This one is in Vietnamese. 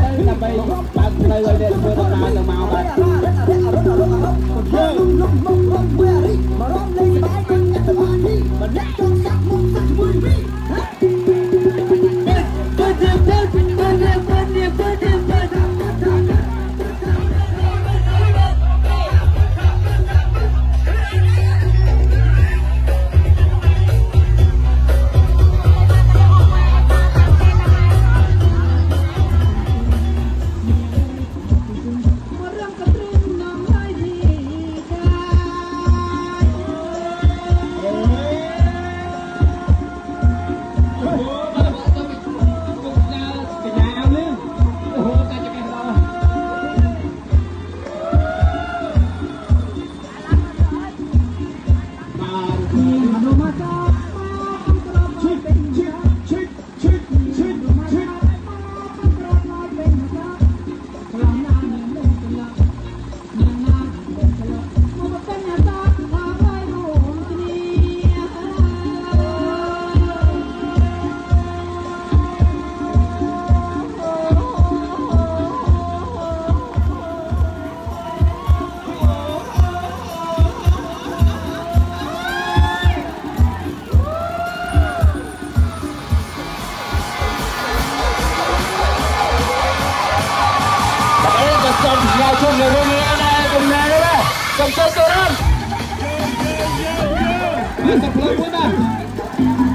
ដើម្បីបើកផ្លូវឲ្យអ្នកធ្វើដំណើរទៅមកបាទchung người luôn nghe này cùng nghe đấy đấy cầm chơi tôi không. Hãy subscribe cho kênh Ghiền Mì Gõ để không bỏ lỡ những video hấp dẫn.